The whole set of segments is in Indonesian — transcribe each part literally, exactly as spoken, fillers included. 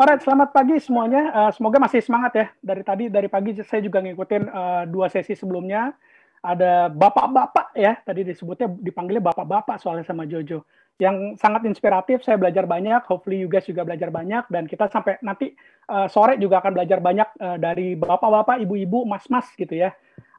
Alright, selamat pagi semuanya. Uh, semoga masih semangat ya. Dari tadi, dari pagi saya juga ngikutin uh, dua sesi sebelumnya. Ada bapak-bapak ya, tadi disebutnya, dipanggilnya bapak-bapak soalnya sama Jojo. Yang sangat inspiratif, saya belajar banyak, hopefully you guys juga belajar banyak, dan kita sampai nanti uh, sore juga akan belajar banyak uh, dari bapak-bapak, ibu-ibu, mas-mas gitu ya.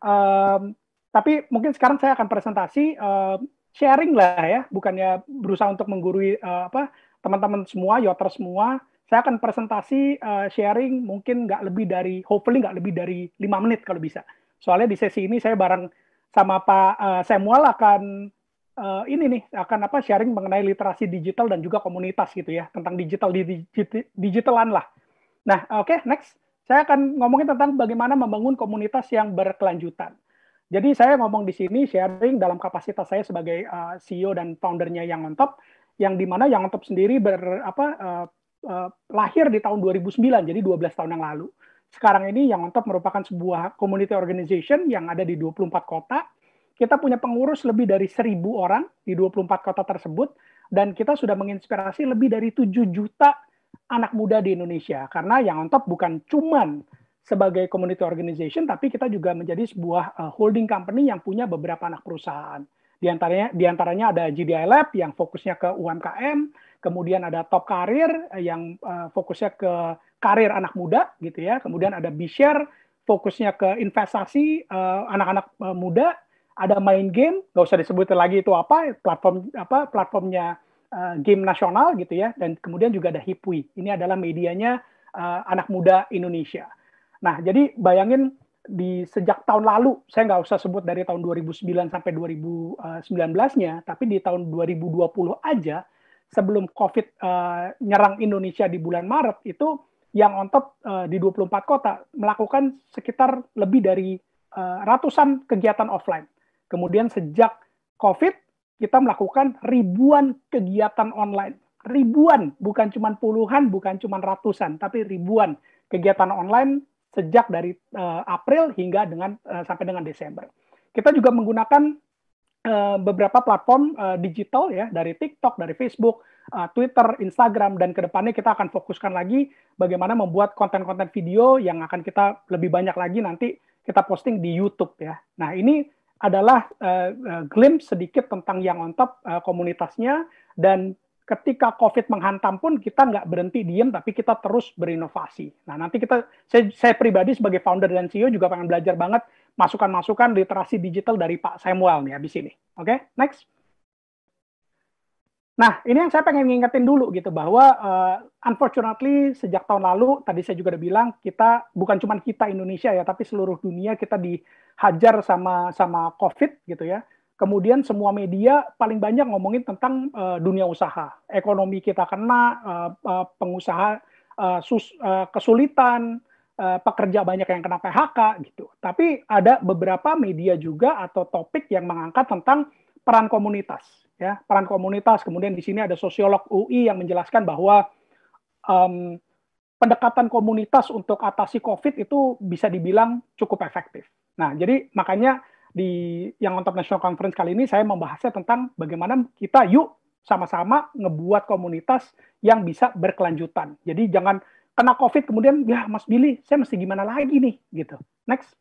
Um, tapi mungkin sekarang saya akan presentasi, uh, sharing lah ya, bukannya berusaha untuk menggurui uh, apa teman-teman semua, yoter semua. Saya akan presentasi, uh, sharing mungkin nggak lebih dari, hopefully nggak lebih dari lima menit kalau bisa. Soalnya di sesi ini saya bareng sama Pak uh, Samuel akan uh, ini nih, akan apa sharing mengenai literasi digital dan juga komunitas gitu ya, tentang digital di digi- digitalan lah. Nah, oke, okay, next. Saya akan ngomongin tentang bagaimana membangun komunitas yang berkelanjutan. Jadi saya ngomong di sini sharing dalam kapasitas saya sebagai uh, C E O dan foundernya Young on Top, yang dimana Young on Top sendiri ber apa uh, uh, lahir di tahun dua ribu sembilan, jadi dua belas tahun yang lalu. Sekarang ini Young on Top merupakan sebuah community organization yang ada di dua puluh empat kota. Kita punya pengurus lebih dari seribu orang di dua puluh empat kota tersebut, dan kita sudah menginspirasi lebih dari tujuh juta anak muda di Indonesia. Karena Young on Top bukan cuman sebagai community organization, tapi kita juga menjadi sebuah uh, holding company yang punya beberapa anak perusahaan. Di antaranya, di antaranya ada G D I Lab yang fokusnya ke U M K M, kemudian ada Top Karir yang uh, fokusnya ke karir anak muda gitu ya, kemudian ada B-Share fokusnya ke investasi uh, anak-anak uh, muda, ada Main Game, nggak usah disebutin lagi itu apa, platform apa platformnya uh, game nasional gitu ya, dan kemudian juga ada Hipwi. Ini adalah medianya uh, anak muda Indonesia. Nah, jadi bayangin di sejak tahun lalu, saya nggak usah sebut dari tahun dua ribu sembilan sampai dua ribu sembilan belas-nya, tapi di tahun dua ribu dua puluh aja, sebelum COVID uh, nyerang Indonesia di bulan Maret, itu yang on top uh, di dua puluh empat kota melakukan sekitar lebih dari uh, ratusan kegiatan offline. Kemudian sejak COVID, kita melakukan ribuan kegiatan online. Ribuan, bukan cuma puluhan, bukan cuma ratusan, tapi ribuan kegiatan online sejak dari uh, April hingga dengan uh, sampai dengan Desember. Kita juga menggunakan uh, beberapa platform uh, digital ya, dari TikTok, dari Facebook, uh, Twitter, Instagram, dan kedepannya kita akan fokuskan lagi bagaimana membuat konten-konten video yang akan kita lebih banyak lagi nanti kita posting di YouTube ya. Nah, ini adalah uh, uh, glimpse sedikit tentang Young on Top uh, komunitasnya, dan ketika COVID menghantam pun kita nggak berhenti diem, tapi kita terus berinovasi. Nah, nanti kita, saya, saya pribadi sebagai founder dan C E O juga pengen belajar banget masukan-masukan literasi digital dari Pak Samuel nih habis ini. Oke, okay? Next. Nah, ini yang saya pengen ngingetin dulu gitu, bahwa uh, unfortunately sejak tahun lalu, tadi saya juga udah bilang, kita, bukan cuma kita Indonesia ya, tapi seluruh dunia kita dihajar sama sama COVID gitu ya. Kemudian semua media paling banyak ngomongin tentang uh, dunia usaha. Ekonomi kita kena, uh, uh, pengusaha uh, sus, uh, kesulitan, uh, pekerja banyak yang kena P H K gitu. Tapi ada beberapa media juga atau topik yang mengangkat tentang peran komunitas. Ya, peran komunitas. Kemudian di sini ada sosiolog U I yang menjelaskan bahwa um, pendekatan komunitas untuk atasi COVID itu bisa dibilang cukup efektif. Nah, jadi makanya di Young on Top National Conference kali ini saya membahasnya tentang bagaimana kita yuk sama-sama ngebuat komunitas yang bisa berkelanjutan. Jadi jangan kena COVID kemudian, ya Mas Billy, saya mesti gimana lagi nih, gitu. Next.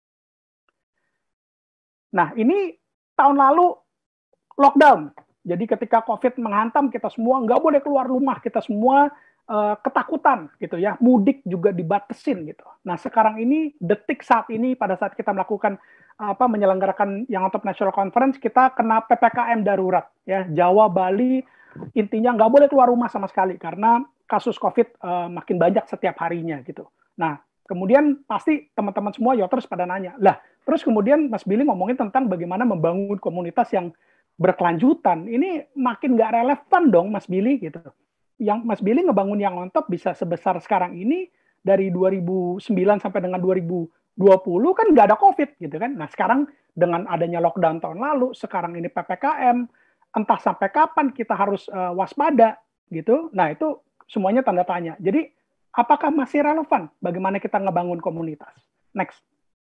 Nah, ini tahun lalu lockdown. Jadi ketika COVID menghantam, kita semua nggak boleh keluar rumah, kita semua uh, ketakutan gitu ya, mudik juga dibatasin gitu. Nah sekarang ini, detik saat ini, pada saat kita melakukan apa menyelenggarakan Young on Top National Conference, kita kena P P K M darurat ya, Jawa, Bali, intinya nggak boleh keluar rumah sama sekali karena kasus COVID uh, makin banyak setiap harinya gitu. Nah kemudian pasti teman-teman semua Yoters pada nanya, lah terus kemudian Mas Billy ngomongin tentang bagaimana membangun komunitas yang berkelanjutan, ini makin nggak relevan dong Mas Billy gitu. Yang Mas Billy ngebangun Young on Top bisa sebesar sekarang ini dari dua ribu sembilan sampai dengan dua ribu dua puluh kan nggak ada COVID gitu kan. Nah sekarang dengan adanya lockdown tahun lalu, sekarang ini P P K M, entah sampai kapan kita harus uh, waspada gitu. Nah itu semuanya tanda tanya. Jadi apakah masih relevan bagaimana kita ngebangun komunitas? Next.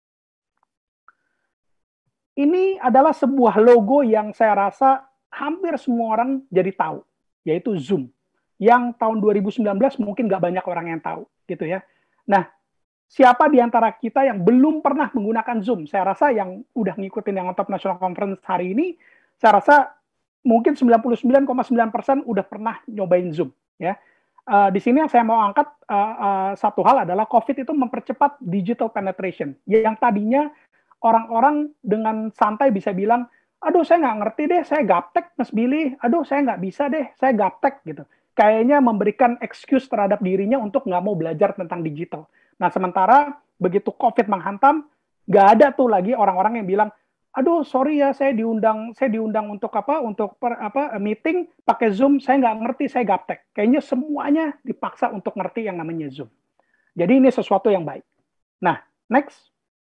Ini adalah sebuah logo yang saya rasa hampir semua orang jadi tahu, yaitu Zoom. yang tahun dua ribu sembilan belas mungkin nggak banyak orang yang tahu, gitu ya. Nah, siapa di antara kita yang belum pernah menggunakan Zoom? Saya rasa yang udah ngikutin yang on top National Conference hari ini, saya rasa mungkin sembilan puluh sembilan koma sembilan persen udah pernah nyobain Zoom, ya. Uh, di sini yang saya mau angkat uh, uh, satu hal adalah COVID itu mempercepat digital penetration. Yang tadinya orang-orang dengan santai bisa bilang, aduh saya nggak ngerti deh, saya gaptek Mas Billy, aduh saya nggak bisa deh, saya gaptek gitu. Kayaknya memberikan excuse terhadap dirinya untuk nggak mau belajar tentang digital. Nah sementara begitu COVID menghantam, nggak ada tuh lagi orang-orang yang bilang, aduh sorry ya saya diundang saya diundang untuk apa untuk per, apa meeting pakai Zoom, saya nggak ngerti, saya gaptek. Kayaknya semuanya dipaksa untuk ngerti yang namanya Zoom. Jadi ini sesuatu yang baik. Nah, next.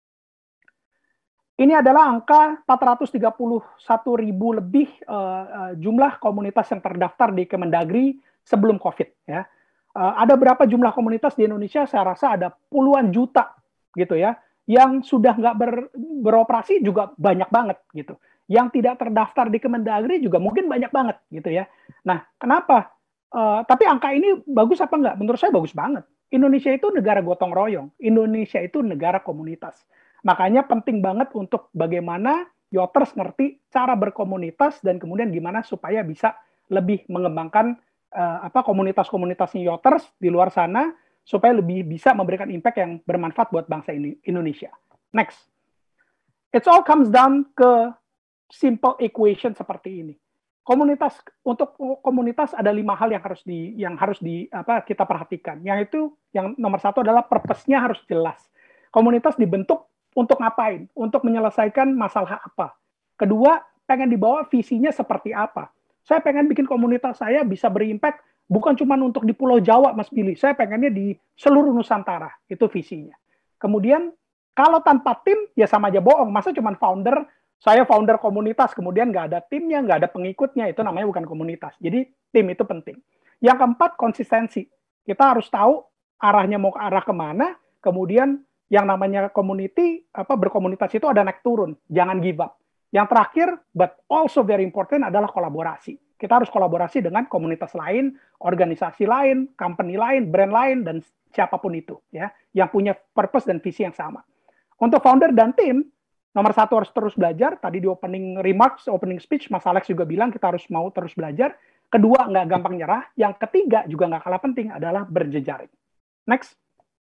Ini adalah angka empat ratus tiga puluh satu ribu lebih uh, uh, jumlah komunitas yang terdaftar di Kemendagri sebelum COVID. Ya. Uh, ada berapa jumlah komunitas di Indonesia? Saya rasa ada puluhan juta gitu ya. Yang sudah nggak ber, beroperasi juga banyak banget gitu. Yang tidak terdaftar di Kemendagri juga mungkin banyak banget gitu ya. Nah, kenapa? Uh, tapi angka ini bagus apa enggak? Menurut saya bagus banget. Indonesia itu negara gotong royong. Indonesia itu negara komunitas. Makanya penting banget untuk bagaimana Yoters ngerti cara berkomunitas dan kemudian gimana supaya bisa lebih mengembangkan uh, apa komunitas-komunitasnya Yoters di luar sana supaya lebih bisa memberikan impact yang bermanfaat buat bangsa ini, Indonesia. Next. It all comes down ke simple equation seperti ini. Komunitas untuk komunitas ada lima hal yang harus di yang harus di apa kita perhatikan. Yang itu yang nomor satu adalah purpose-nya harus jelas. Komunitas dibentuk untuk ngapain? Untuk menyelesaikan masalah apa? Kedua, pengen dibawa visinya seperti apa? Saya pengen bikin komunitas saya bisa berimpact bukan cuma untuk di Pulau Jawa, Mas Billy. Saya pengennya di seluruh Nusantara. Itu visinya. Kemudian, kalau tanpa tim, ya sama aja bohong. Masa cuma founder, saya founder komunitas, kemudian nggak ada timnya, nggak ada pengikutnya. Itu namanya bukan komunitas. Jadi, tim itu penting. Yang keempat, konsistensi. Kita harus tahu arahnya mau ke arah kemana, kemudian yang namanya community, apa berkomunitas itu ada naik turun. Jangan give up. Yang terakhir, but also very important adalah kolaborasi. Kita harus kolaborasi dengan komunitas lain, organisasi lain, company lain, brand lain, dan siapapun itu, ya, yang punya purpose dan visi yang sama. Untuk founder dan tim, nomor satu harus terus belajar. Tadi di opening remarks, opening speech, Mas Alex juga bilang kita harus mau terus belajar. Kedua, nggak gampang nyerah. Yang ketiga, juga nggak kalah penting, adalah berjejaring. Next.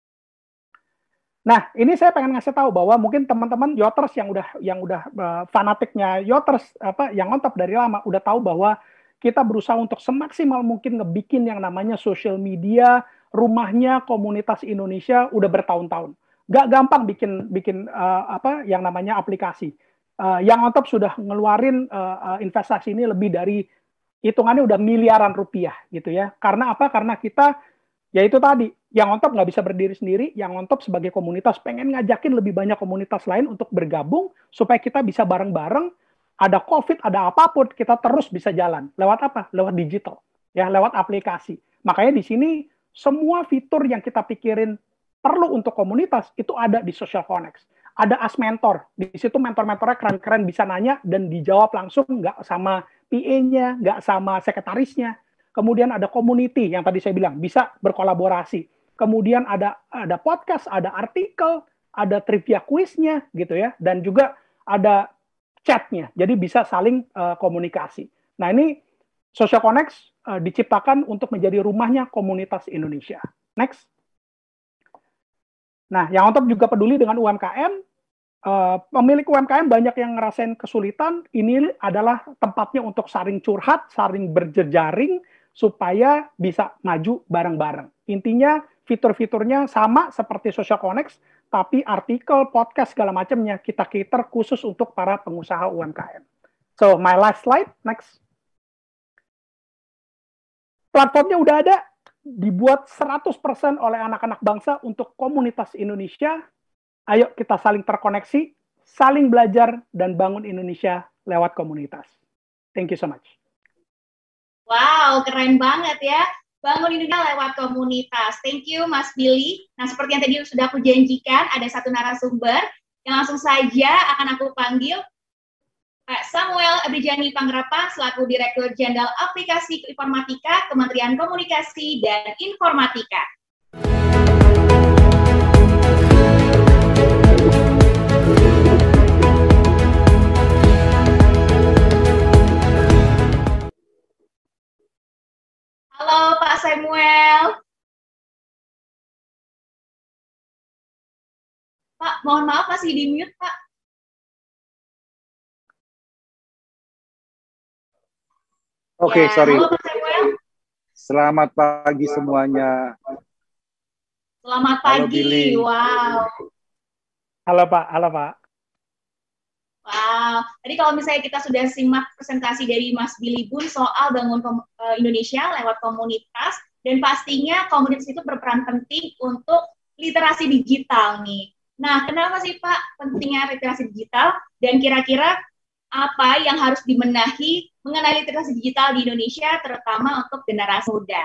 Nah, ini saya pengen ngasih tahu bahwa mungkin teman-teman Yoters yang udah yang udah uh, fanatiknya Yoters apa yang on top dari lama udah tahu bahwa kita berusaha untuk semaksimal mungkin ngebikin yang namanya social media rumahnya komunitas Indonesia udah bertahun-tahun. Gak gampang bikin bikin uh, apa yang namanya aplikasi. Uh, yang on top sudah ngeluarin uh, uh, investasi ini lebih dari hitungannya udah miliaran rupiah gitu ya. Karena apa? Karena kita ya itu tadi, yang on top nggak bisa berdiri sendiri, yang on top sebagai komunitas pengen ngajakin lebih banyak komunitas lain untuk bergabung supaya kita bisa bareng-bareng, ada COVID, ada apapun, kita terus bisa jalan. Lewat apa? Lewat digital, ya, lewat aplikasi. Makanya di sini semua fitur yang kita pikirin perlu untuk komunitas itu ada di Social Connect. Ada As Mentor, di situ mentor-mentornya keren-keren bisa nanya dan dijawab langsung, nggak sama P A-nya, nggak sama sekretarisnya. Kemudian ada community yang tadi saya bilang bisa berkolaborasi. Kemudian ada ada podcast, ada artikel, ada trivia kuisnya gitu ya, dan juga ada chatnya. Jadi bisa saling uh, komunikasi. Nah ini Social Connect uh, diciptakan untuk menjadi rumahnya komunitas Indonesia. Next. Nah yang on top juga peduli dengan U M K M. Uh, pemilik U M K M banyak yang ngerasain kesulitan. Ini adalah tempatnya untuk saling curhat, saling berjejaring, supaya bisa maju bareng-bareng. Intinya fitur-fiturnya sama seperti Social Connect, tapi artikel, podcast, segala macamnya kita cater khusus untuk para pengusaha U M K M. So, my last slide, next. Platformnya udah ada, dibuat seratus persen oleh anak-anak bangsa untuk komunitas Indonesia. Ayo kita saling terkoneksi, saling belajar, dan bangun Indonesia lewat komunitas. Thank you so much. Wow, keren banget ya. Bangun Indonesia lewat komunitas. Thank you, Mas Billy. Nah, seperti yang tadi sudah aku janjikan, ada satu narasumber yang langsung saja akan aku panggil. Pak Samuel Abrijani Panggerapan selaku Direktur Jenderal Aplikasi Informatika Kementerian Komunikasi dan Informatika. Halo Pak Samuel. Pak, mohon maaf masih di mute, Pak. Oke, okay, ya, sorry. Halo Pak Samuel. Selamat pagi semuanya. Selamat pagi. Halo, wow. Halo Pak, halo Pak. Wow. Tadi kalau misalnya kita sudah simak presentasi dari Mas Billy Bun soal bangun Indonesia lewat komunitas, dan pastinya komunitas itu berperan penting untuk literasi digital nih. Nah, kenapa sih Pak pentingnya literasi digital, dan kira-kira apa yang harus dibenahi mengenai literasi digital di Indonesia, terutama untuk generasi muda?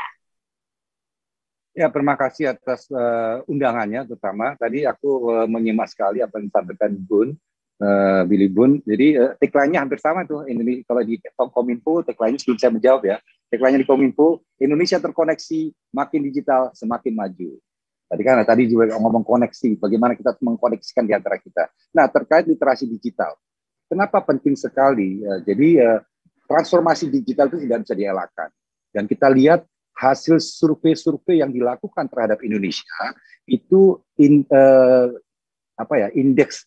Ya, terima kasih atas uh, undangannya, terutama. Tadi aku uh, menyimak sekali apa yang disampaikan Bun, uh, Billy Bun. Jadi uh, tagline-nya hampir sama tuh. Ini kalau di Kominfo, tagline-nya sebelum saya menjawab ya. Tagline-nya di Kominfo, Indonesia terkoneksi, makin digital, semakin maju. Tadi kan tadi juga ngomong koneksi, bagaimana kita mengkoneksikan di antara kita. Nah, terkait literasi digital. Kenapa penting sekali? Uh, jadi uh, transformasi digital itu tidak bisa dielakkan. Dan kita lihat hasil survei-survei yang dilakukan terhadap Indonesia itu in, uh, apa ya indeks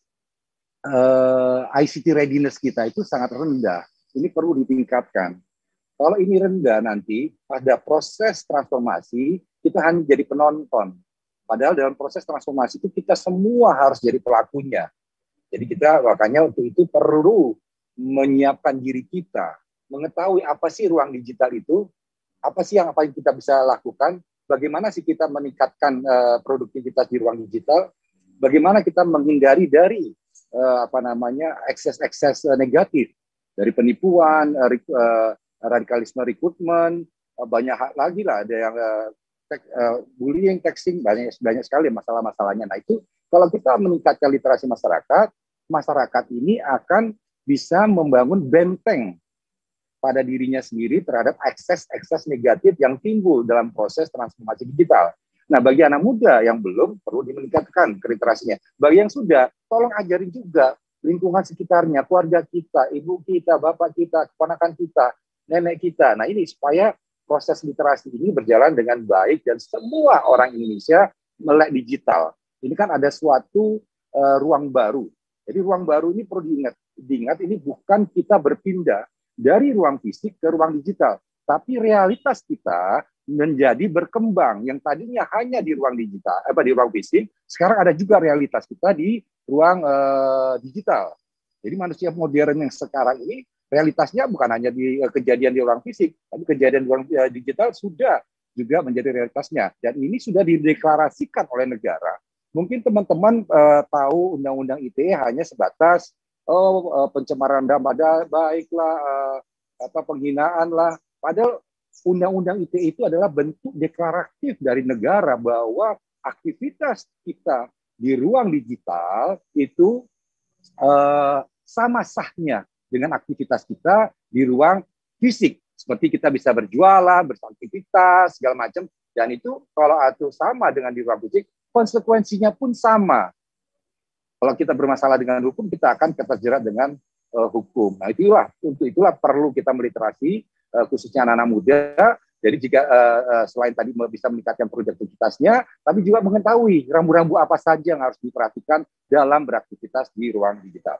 uh, I C T readiness kita itu sangat rendah. Ini perlu ditingkatkan. Kalau ini rendah nanti pada proses transformasi kita hanya jadi penonton. Padahal dalam proses transformasi itu kita semua harus jadi pelakunya. Jadi kita makanya untuk itu perlu menyiapkan diri kita, mengetahui apa sih ruang digital itu, apa sih yang apa yang kita bisa lakukan, bagaimana sih kita meningkatkan uh, produktivitas di ruang digital, bagaimana kita menghindari dari uh, apa namanya ekses-ekses uh, negatif dari penipuan, uh, uh, radikalisme rekrutmen, uh, banyak hal lagi lah, ada yang uh, tek, uh, bullying, texting, banyak banyak sekali masalah-masalahnya. Nah itu kalau kita meningkatkan literasi masyarakat, masyarakat ini akan bisa membangun benteng pada dirinya sendiri terhadap ekses-ekses negatif yang timbul dalam proses transformasi digital. Nah, bagi anak muda yang belum, perlu dimeningkatkan literasinya. Bagi yang sudah, tolong ajarin juga lingkungan sekitarnya, keluarga kita, ibu kita, bapak kita, keponakan kita, nenek kita. Nah, ini supaya proses literasi ini berjalan dengan baik dan semua orang Indonesia melek digital. Ini kan ada suatu uh, ruang baru. Jadi ruang baru ini perlu diingat. Diingat ini bukan kita berpindah dari ruang fisik ke ruang digital, tapi realitas kita menjadi berkembang. Yang tadinya hanya di ruang digital, apa di ruang fisik, sekarang ada juga realitas kita di ruang uh, digital. Jadi manusia modern yang sekarang ini realitasnya bukan hanya di uh, kejadian di ruang fisik, tapi kejadian di ruang uh, digital sudah juga menjadi realitasnya. Dan ini sudah dideklarasikan oleh negara. Mungkin teman-teman uh, tahu undang-undang I T E hanya sebatas oh uh, pencemaran nama baiklah, uh, apa penghinaan lah. Padahal undang-undang I T E itu adalah bentuk deklaratif dari negara bahwa aktivitas kita di ruang digital itu uh, sama sahnya dengan aktivitas kita di ruang fisik. Seperti kita bisa berjualan, beraktivitas, segala macam. Dan itu kalau itu sama dengan di ruang fisik, konsekuensinya pun sama. Kalau kita bermasalah dengan hukum, kita akan terjerat dengan uh, hukum. Nah, itulah untuk itulah perlu kita meliterasi, uh, khususnya anak-anak muda. Jadi jika uh, uh, selain tadi bisa meningkatkan produktivitasnya, tapi juga mengetahui rambu-rambu apa saja yang harus diperhatikan dalam beraktivitas di ruang digital.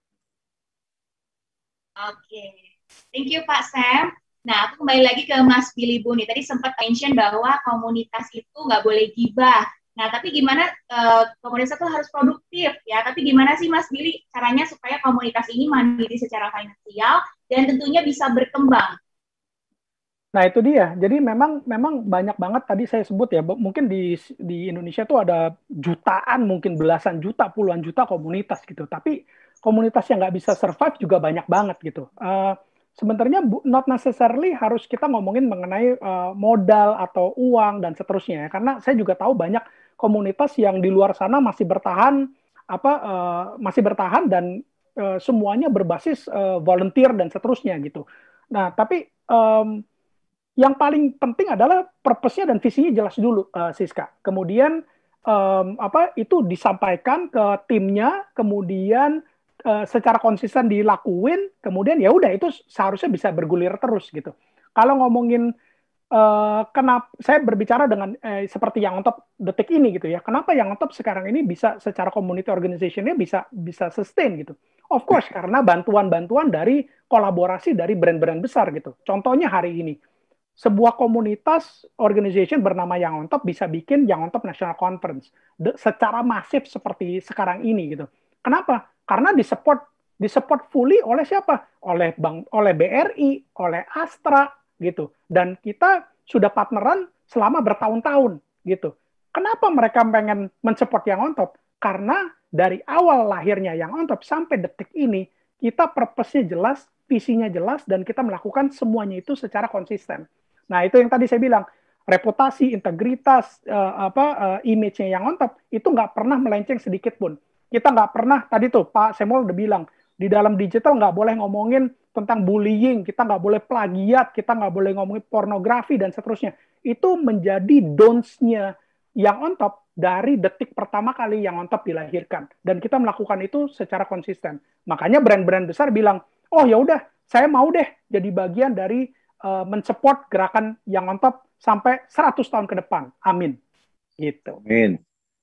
Oke, thank you Pak Sam. Nah, aku kembali lagi ke Mas Billy Bun. Tadi sempat mention bahwa komunitas itu nggak boleh gibah. Nah, tapi gimana uh, komunitas itu harus produktif ya? Tapi gimana sih Mas Billy caranya supaya komunitas ini mandiri secara finansial dan tentunya bisa berkembang? Nah, itu dia. Jadi memang memang banyak banget tadi saya sebut ya. Mungkin di di Indonesia tuh ada jutaan, mungkin belasan juta, puluhan juta komunitas gitu. Tapi komunitas yang nggak bisa survive juga banyak banget gitu. Uh, Sebenarnya not necessarily harus kita ngomongin mengenai uh, modal atau uang dan seterusnya ya. Karena saya juga tahu banyak komunitas yang di luar sana masih bertahan apa uh, masih bertahan dan uh, semuanya berbasis uh, volunteer dan seterusnya gitu. Nah, tapi um, yang paling penting adalah purpose-nya dan visinya jelas dulu, uh, Siska. Kemudian um, apa itu disampaikan ke timnya, kemudian uh, secara konsisten dilakuin, kemudian ya udah itu seharusnya bisa bergulir terus gitu. Kalau ngomongin uh, kenapa saya berbicara dengan eh, seperti yang on top detik ini gitu ya, kenapa yang on top sekarang ini bisa secara community organization-nya bisa bisa sustain gitu. Of course karena bantuan-bantuan dari kolaborasi dari brand-brand besar gitu. Contohnya hari ini sebuah komunitas organization bernama Yang On Top bisa bikin Yang On Top National Conference de, secara masif seperti sekarang ini gitu. Kenapa? Karena disupport disupport fully oleh siapa? Oleh bank, oleh B R I, oleh Astra gitu. Dan kita sudah partneran selama bertahun-tahun gitu. Kenapa mereka pengen mensupport Yang On Top? Karena dari awal lahirnya Yang On Top sampai detik ini kita purpose-nya jelas, visinya jelas, dan kita melakukan semuanya itu secara konsisten. Nah, itu yang tadi saya bilang, reputasi, integritas, uh, apa uh, image-nya Yang On Top, itu nggak pernah melenceng sedikit pun. Kita nggak pernah, tadi tuh Pak Samuel udah bilang, di dalam digital nggak boleh ngomongin tentang bullying, kita nggak boleh plagiat, kita nggak boleh ngomongin pornografi, dan seterusnya. Itu menjadi don'ts-nya Yang On Top dari detik pertama kali Yang On Top dilahirkan. Dan kita melakukan itu secara konsisten. Makanya brand-brand besar bilang, oh ya udah, saya mau deh jadi bagian dari uh, mensupport gerakan Yang On Top sampai seratus tahun ke depan. Amin. Gitu. Amin.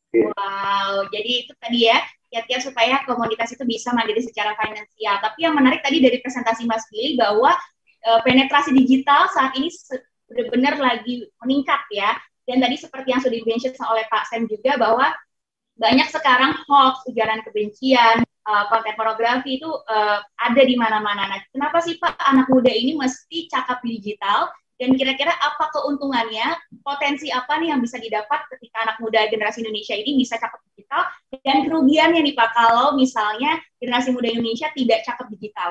Wow, jadi itu tadi ya, kiat-kiat supaya komunitas itu bisa mandiri secara finansial. Tapi yang menarik tadi dari presentasi Mas Billy bahwa uh, penetrasi digital saat ini benar-benar lagi meningkat ya. Dan tadi seperti yang sudah di-mention oleh Pak Sam juga bahwa banyak sekarang hoax, ujaran kebencian, uh, konten pornografi itu uh, ada di mana-mana. Nah, kenapa sih Pak anak muda ini mesti cakap digital? Dan kira-kira apa keuntungannya, potensi apa nih yang bisa didapat ketika anak muda generasi Indonesia ini bisa cakap digital? Dan kerugiannya nih Pak kalau misalnya generasi muda Indonesia tidak cakap digital?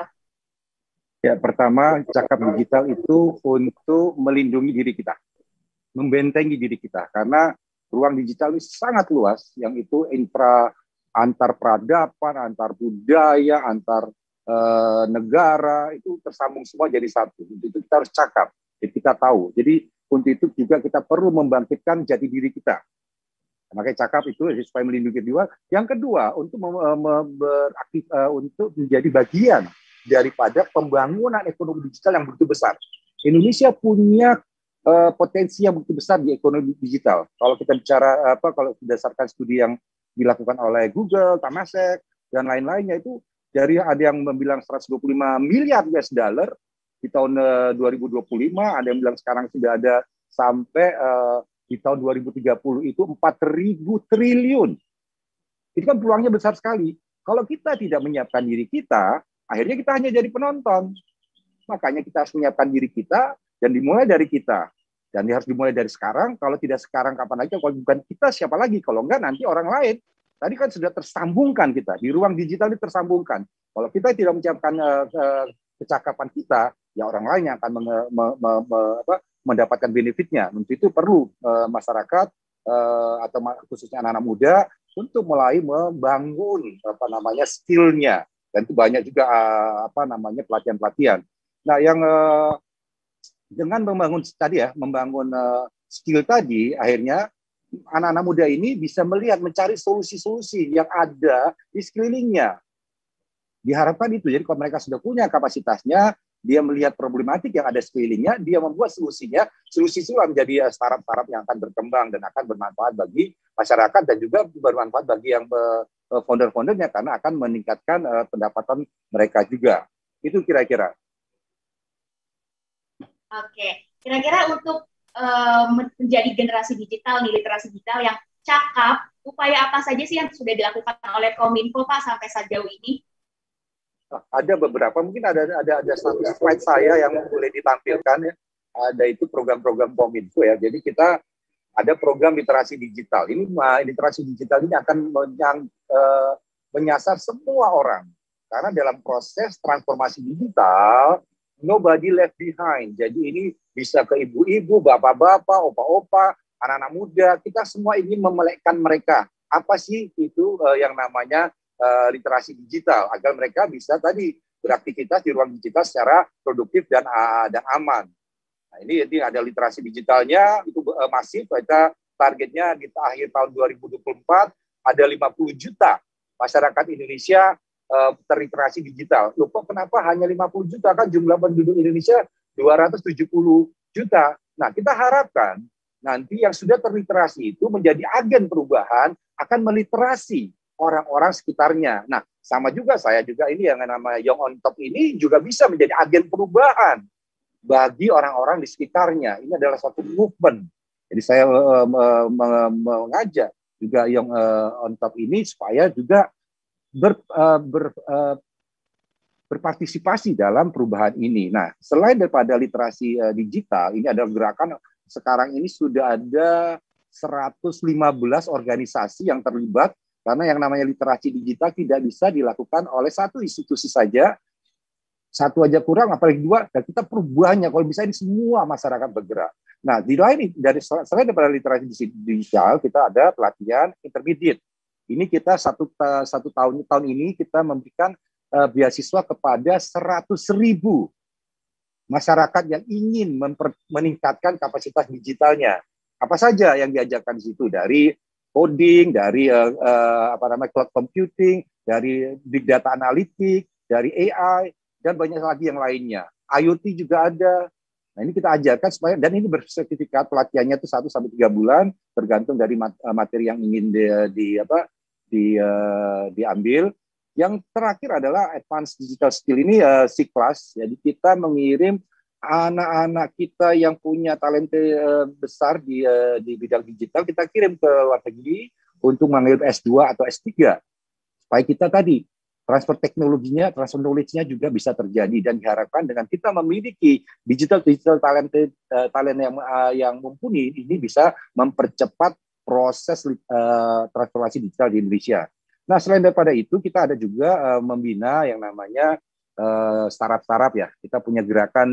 Ya, pertama cakap digital itu untuk melindungi diri kita, membentengi diri kita, karena ruang digital ini sangat luas, yang itu intra antar peradaban, antar budaya, antar uh, negara itu tersambung semua jadi satu. Untuk itu kita harus cakap, jadi kita tahu. Jadi untuk itu juga kita perlu membangkitkan jati diri kita. Makanya cakap itu supaya melindungi diri. Yang kedua untuk beraktif, uh, untuk menjadi bagian daripada pembangunan ekonomi digital yang begitu besar. Indonesia punya Uh, potensi yang begitu besar di ekonomi digital. Kalau kita bicara apa, kalau berdasarkan studi yang dilakukan oleh Google, Temasek dan lain-lainnya itu dari ada yang bilang seratus dua puluh lima miliar U S dollar di tahun uh, dua ribu dua puluh lima, ada yang bilang sekarang sudah ada sampai uh, di tahun dua ribu tiga puluh itu empat ribu triliun. Itu kan peluangnya besar sekali. Kalau kita tidak menyiapkan diri kita, akhirnya kita hanya jadi penonton. Makanya kita harus menyiapkan diri kita dan dimulai dari kita. Dan harus dimulai dari sekarang. Kalau tidak sekarang, kapan lagi? Kalau bukan kita, siapa lagi? Kalau enggak, nanti orang lain. Tadi kan sudah tersambungkan kita. Di ruang digital ini tersambungkan. Kalau kita tidak menyiapkan uh, uh, kecakapan kita, ya orang lain yang akan me, me, me, me, apa, mendapatkan benefitnya. Untuk itu perlu uh, masyarakat uh, atau khususnya anak-anak muda untuk mulai membangun apa namanya skill-nya. Dan itu banyak juga uh, apa namanya pelatihan-pelatihan. Nah, yang uh, dengan membangun tadi ya, membangun uh, skill tadi, akhirnya anak-anak muda ini bisa melihat, mencari solusi-solusi yang ada di sekelilingnya. Diharapkan itu. Jadi kalau mereka sudah punya kapasitasnya, dia melihat problematik yang ada sekelilingnya, dia membuat solusinya, solusi itu menjadi startup-startup yang akan berkembang dan akan bermanfaat bagi masyarakat dan juga bermanfaat bagi yang uh, founder-foundernya, karena akan meningkatkan uh, pendapatan mereka juga. Itu kira-kira. Oke, kira-kira untuk uh, menjadi generasi digital nih, literasi digital yang cakap, upaya apa saja sih yang sudah dilakukan oleh Kominfo Pak sampai sejauh ini? Ada beberapa, mungkin ada ada ada satu slide saya yang boleh ditampilkan ya. Ada itu program-program Kominfo ya. Jadi kita ada program literasi digital. Ini literasi digital ini akan menyang, uh, menyasar semua orang. Karena dalam proses transformasi digital, nobody left behind. Jadi ini bisa ke ibu-ibu, bapak-bapak, opa-opa, anak-anak muda. Kita semua ingin memelekkan mereka. Apa sih itu uh, yang namanya uh, literasi digital agar mereka bisa tadi beraktivitas di ruang digital secara produktif dan uh, dan aman. Nah, ini, ini ada literasi digitalnya itu uh, masif. Kita targetnya di akhir tahun dua ribu dua puluh empat ada lima puluh juta masyarakat Indonesia uh, terliterasi digital. Loh, kok kenapa hanya lima puluh juta? Kan jumlah penduduk Indonesia dua ratus tujuh puluh juta. Nah, kita harapkan nanti yang sudah terliterasi itu menjadi agen perubahan, akan meliterasi orang-orang sekitarnya. Nah, sama juga saya juga ini yang namanya Young on Top ini juga bisa menjadi agen perubahan bagi orang-orang di sekitarnya. Ini adalah suatu movement. Jadi saya uh, uh, mengajak juga Young uh, on Top ini supaya juga ber, uh, ber, uh, berpartisipasi dalam perubahan ini. Nah, selain daripada literasi uh, digital, ini adalah gerakan sekarang ini sudah ada seratus lima belas organisasi yang terlibat, karena yang namanya literasi digital tidak bisa dilakukan oleh satu institusi saja, satu aja kurang, apalagi dua, dan kita perlu banyak, kalau bisa ini semua masyarakat bergerak. Nah, di lain dari selain daripada literasi digital, kita ada pelatihan intermediate. Ini kita satu satu tahun tahun ini kita memberikan uh, beasiswa kepada seratus ribu masyarakat yang ingin memper, meningkatkan kapasitas digitalnya. Apa saja yang diajarkan di situ, dari coding, dari uh, uh, apa namanya cloud computing, dari big data analytics, dari A I, dan banyak lagi yang lainnya. IoT juga ada. Nah, ini kita ajarkan supaya, dan ini bersertifikat, pelatihannya itu satu sampai tiga bulan, tergantung dari materi yang ingin di, di apa di uh, diambil. Yang terakhir adalah advanced digital skill ini uh, C-class. Jadi kita mengirim anak-anak kita yang punya talenta uh, besar di uh, di bidang digital, kita kirim ke luar negeri untuk mengambil S dua atau S tiga. Supaya kita tadi transfer teknologinya, transfer knowledge-nya juga bisa terjadi, dan diharapkan dengan kita memiliki digital digital talent uh, talent yang uh, yang mumpuni ini bisa mempercepat proses uh, transformasi digital di Indonesia. Nah, selain daripada itu, kita ada juga uh, membina yang namanya uh, startup-startup ya. Kita punya gerakan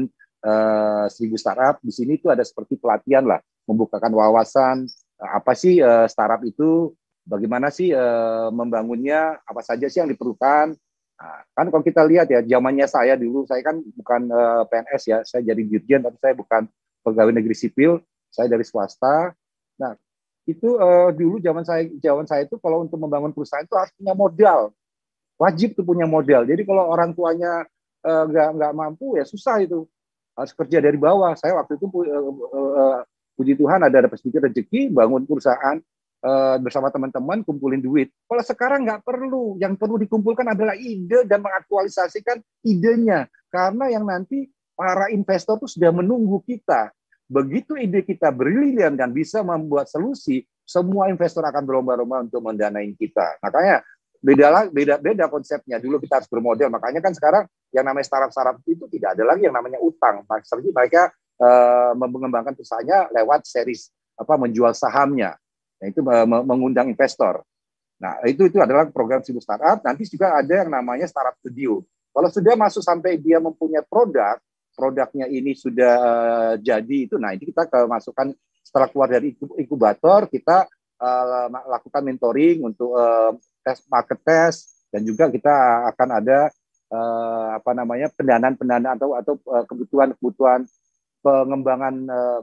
uh, seribu startup. Di sini itu ada seperti pelatihan lah, membukakan wawasan uh, apa sih uh, startup itu, bagaimana sih uh, membangunnya, apa saja sih yang diperlukan. Nah, kan kalau kita lihat ya, zamannya saya dulu, saya kan bukan uh, P N S ya, saya jadi dirjen, tapi saya bukan pegawai negeri sipil, saya dari swasta. Nah, itu uh, dulu zaman saya zaman saya itu kalau untuk membangun perusahaan itu harus punya modal, wajib tuh punya modal. Jadi kalau orang tuanya uh, nggak nggak mampu ya susah, itu harus kerja dari bawah. Saya waktu itu uh, uh, uh, puji Tuhan ada dapat sedikit rezeki, bangun perusahaan uh, bersama teman-teman, kumpulin duit. Kalau sekarang nggak perlu, yang perlu dikumpulkan adalah ide dan mengaktualisasikan idenya, karena yang nanti para investor tuh sudah menunggu kita. Begitu ide kita brilian dan bisa membuat solusi, semua investor akan berlomba-lomba untuk mendanai kita. Makanya beda beda beda konsepnya. Dulu kita harus bermodal. Makanya kan sekarang yang namanya startup-startup itu tidak ada lagi yang namanya utang. Maksudnya mereka uh, mengembangkan perusahaannya lewat series apa menjual sahamnya. Nah, itu uh, mengundang investor. Nah, itu itu adalah program seribu startup. Nanti juga ada yang namanya startup studio. Kalau sudah masuk sampai dia mempunyai produk, produknya ini sudah uh, jadi itu, nah ini kita kemasukkan setelah keluar dari inkubator, kita uh, lakukan mentoring untuk uh, tes market test, dan juga kita akan ada uh, apa namanya pendanaan-pendanaan atau atau uh, kebutuhan-kebutuhan pengembangan uh,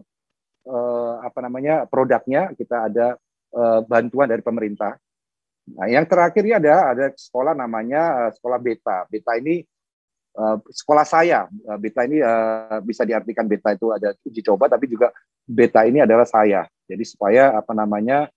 uh, apa namanya produknya, kita ada uh, bantuan dari pemerintah. Nah, yang terakhir ini ada ada sekolah namanya uh, sekolah Beta. Beta ini Uh, sekolah saya, uh, beta ini uh, bisa diartikan beta itu ada uji coba, tapi juga beta ini adalah saya. Jadi supaya apa namanya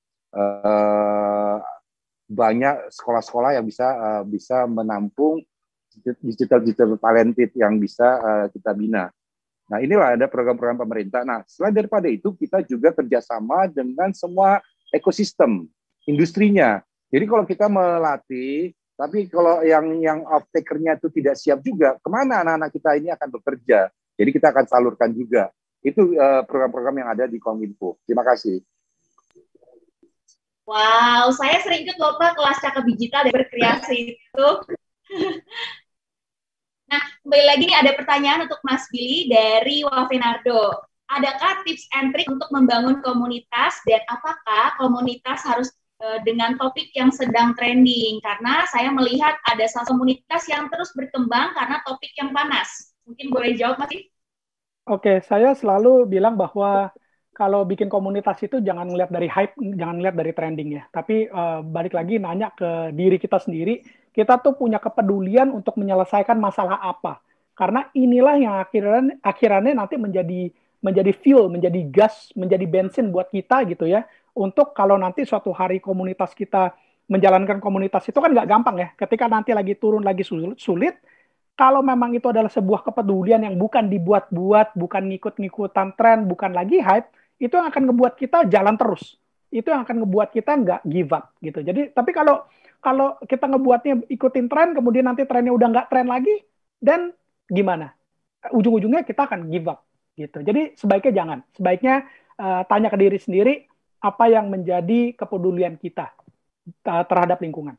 uh, banyak sekolah-sekolah yang bisa uh, bisa menampung digital digital talented yang bisa uh, kita bina. Nah, inilah ada program-program pemerintah. Nah, selain daripada itu, kita juga kerjasama dengan semua ekosistem industrinya. Jadi kalau kita melatih, tapi kalau yang yang off-taker-nya itu tidak siap juga, kemana anak-anak kita ini akan bekerja? Jadi kita akan salurkan juga. Itu uh, program-program yang ada di Kominfo. Terima kasih. Wow, saya sering ikut loh Pak kelas cakep digital dan berkreasi itu. Nah, kembali lagi nih ada pertanyaan untuk Mas Billy dari Wafinardo. Adakah tips and trik untuk membangun komunitas, dan apakah komunitas harus uh, dengan topik yang sedang trending, karena saya melihat ada salah satu komunitas yang terus berkembang karena topik yang panas. Mungkin boleh jawab, Mas? Oke, saya selalu bilang bahwa kalau bikin komunitas itu jangan ngeliat dari hype, jangan ngeliat dari trending ya. Tapi uh, balik lagi nanya ke diri kita sendiri, kita tuh punya kepedulian untuk menyelesaikan masalah apa. Karena inilah yang akhirnya, akhirnya nanti menjadi menjadi fuel, menjadi gas, menjadi bensin buat kita gitu ya. Untuk kalau nanti suatu hari komunitas kita menjalankan komunitas itu kan nggak gampang ya. Ketika nanti lagi turun lagi sulit, sulit kalau memang itu adalah sebuah kepedulian yang bukan dibuat-buat, bukan ngikut-ngikutan tren, bukan lagi hype, itu yang akan ngebuat kita jalan terus. Itu yang akan ngebuat kita nggak give up gitu. Jadi, tapi kalau kalau kita ngebuatnya ikutin tren, kemudian nanti trennya udah nggak tren lagi, dan gimana? Ujung-ujungnya kita akan give up gitu. Jadi sebaiknya jangan. Sebaiknya uh, tanya ke diri sendiri apa yang menjadi kepedulian kita uh, terhadap lingkungan.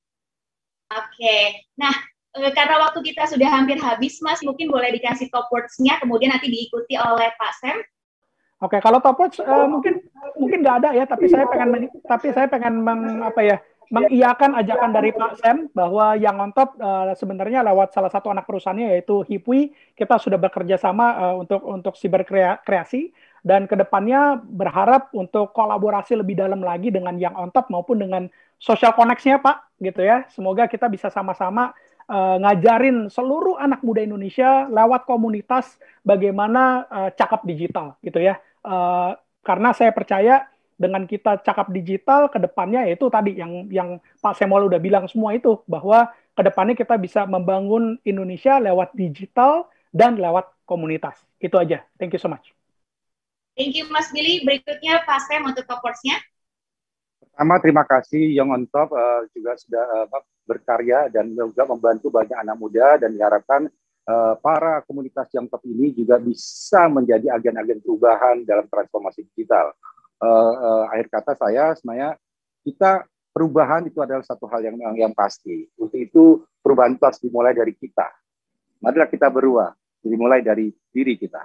Oke, nah karena waktu kita sudah hampir habis, Mas, mungkin boleh dikasih top words-nya, kemudian nanti diikuti oleh Pak Sam. Oke, kalau top words uh, mungkin mungkin nggak ada ya, tapi saya pengen tapi saya pengen meng, apa ya mengiyakan ajakan dari Pak Sam bahwa yang on top uh, sebenarnya lewat salah satu anak perusahaannya yaitu Hipwi, kita sudah bekerja sama uh, untuk untuk siberkreasi dan kedepannya berharap untuk kolaborasi lebih dalam lagi dengan yang on top maupun dengan social connect-nya Pak, gitu ya. Semoga kita bisa sama-sama Uh, ngajarin seluruh anak muda Indonesia lewat komunitas bagaimana uh, cakap digital gitu ya. Uh, karena saya percaya dengan kita cakap digital ke depannya yaitu tadi yang yang Pak Samuel udah bilang semua itu bahwa ke depannya kita bisa membangun Indonesia lewat digital dan lewat komunitas. Itu aja. Thank you so much. Thank you Mas Billy. Berikutnya Pak Sam untuk top-nya. Pertama, terima kasih Young on Top uh, juga sudah uh, berkarya dan juga membantu banyak anak muda dan diharapkan uh, para komunitas Young Top ini juga bisa menjadi agen-agen perubahan dalam transformasi digital. Uh, uh, akhir kata saya sebenarnya kita perubahan itu adalah satu hal yang yang pasti. Untuk itu perubahan itu harus dimulai dari kita. Marilah kita berubah, dimulai dari diri kita.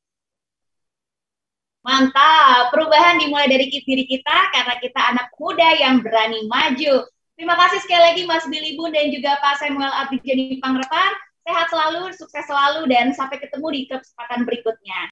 Mantap, perubahan dimulai dari diri kita karena kita anak muda yang berani maju. Terima kasih sekali lagi Mas Billy Bun dan juga Pak Samuel Abdijani Pangrepan. Sehat selalu, sukses selalu, dan sampai ketemu di kesempatan berikutnya.